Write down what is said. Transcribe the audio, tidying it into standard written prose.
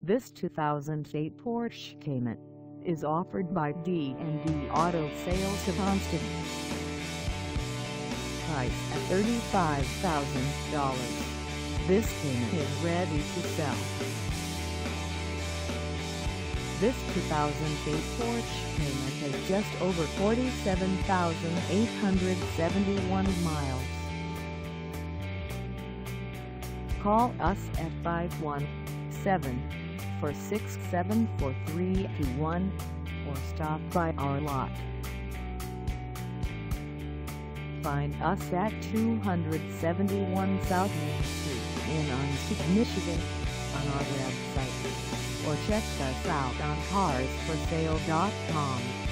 This 2008 Porsche Cayman is offered by D&D Auto Sales of Austin. Price at $35,000. This Cayman is ready to sell. This 2008 Porsche Cayman has just over 47,871 miles. Call us at 517-467-4321 or stop by our lot. Find us at 271 South Main Street in Onset, Michigan on our website, or check us out on carsforsale.com.